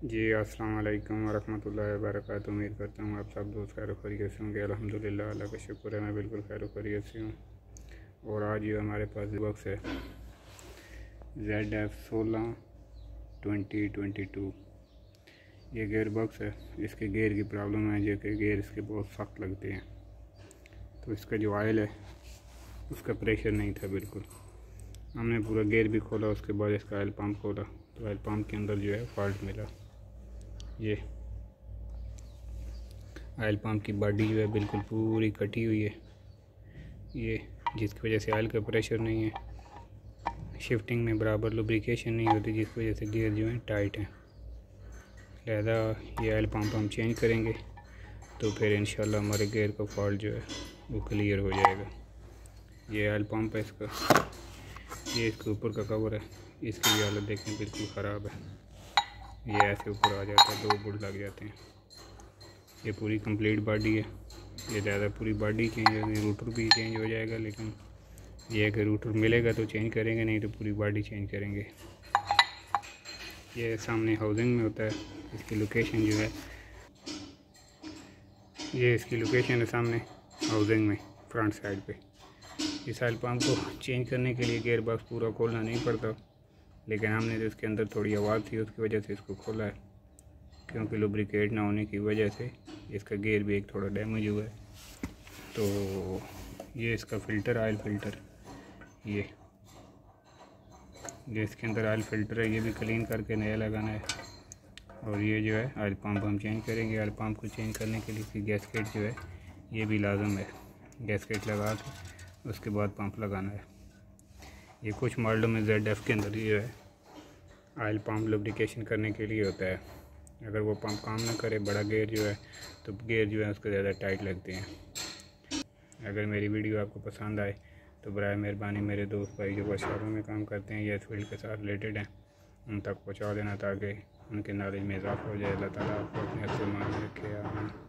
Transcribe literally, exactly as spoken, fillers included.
जी अस्सलाम वालेकुम वरहमतुल्लाहि वबरकातुहू। उम्मीद करता हूँ आप सब दोस्त खैर खैरियत से होंगे। अल्हम्दुलिल्लाह, अल्लाह का शुक्र है, मैं बिल्कुल खैर खैरियत से हूँ। और आज ये हमारे पास बॉक्स है जेड एफ सोलह ट्वेंटी ट्वेंटी टू। ये गेयर बॉक्स है। इसके गेयर की प्रॉब्लम है जो कि गेयर इसके बहुत सख्त लगते हैं, तो इसका जो ऑयल है उसका प्रेशर नहीं था बिल्कुल। हमने पूरा गेयर भी खोला, उसके बाद इसका ऑयल पंप खोला तो ऑयल पंप के अंदर जो है फॉल्ट मिला। ये ऑयल पंप की बॉडी जो है बिल्कुल पूरी कटी हुई है, ये जिसकी वजह से ऑयल का प्रेशर नहीं है, शिफ्टिंग में बराबर लुब्रिकेशन नहीं होती, जिसकी वजह से गियर जो है टाइट है। लिहाजा ये ऑयल पंप हम चेंज करेंगे तो फिर इंशाल्लाह हमारे गियर का फॉल्ट जो है वो क्लियर हो जाएगा। ये ऑयल पंप है इसका, ये इसके ऊपर का कवर है, इसकी भी हालत देखें बिल्कुल ख़राब है। ये ऐसे ऊपर आ जाता है, दो बुल लग जाते हैं। ये पूरी कंप्लीट बॉडी है, ये ज़्यादा पूरी बॉडी चेंज होगी, रूटर भी चेंज हो जाएगा, लेकिन ये है कि रूटर मिलेगा तो चेंज करेंगे, नहीं तो पूरी बॉडी चेंज करेंगे। ये सामने हाउसिंग में होता है, इसकी लोकेशन जो है ये इसकी लोकेशन है सामने हाउसिंग में फ्रंट साइड पे। इस ऑयल पंप को चेंज करने के लिए गियर बॉक्स पूरा खोलना नहीं पड़ता, लेकिन हमने तो इसके अंदर थोड़ी आवाज़ थी उसकी वजह से इसको खोला है, क्योंकि लुब्रिकेट ना होने की वजह से इसका गियर भी एक थोड़ा डैमेज हुआ है। तो ये इसका फ़िल्टर, ऑयल फ़िल्टर, ये ये इसके अंदर ऑयल फ़िल्टर है, ये भी क्लीन करके नया लगाना है। और ये जो है ऑयल पंप हम चेंज करेंगे। ऑयल पंप को चेंज करने के लिए इसकी गैसकेट जो है ये भी लाजम है, गैसकेट लगा के उसके बाद पंप लगाना है। ये कुछ मॉडलों में जेड एफ के अंदर जो है ऑयल पंप लुब्रिकेशन करने के लिए होता है। अगर वो पंप काम ना करे, बड़ा गेयर जो है, तो गेयर जो है उसको ज़्यादा टाइट लगते हैं। अगर मेरी वीडियो आपको पसंद आए तो बराए मेहरबानी मेरे दोस्त भाई जो वर्कशॉपों में काम करते हैं या इस फील्ड के साथ रिलेटेड हैं उन तक पहुँचा देना, ताकि उनके नॉलेज में इजाफा हो जाए। अल्लाह ताला आपको अपने मान रखे।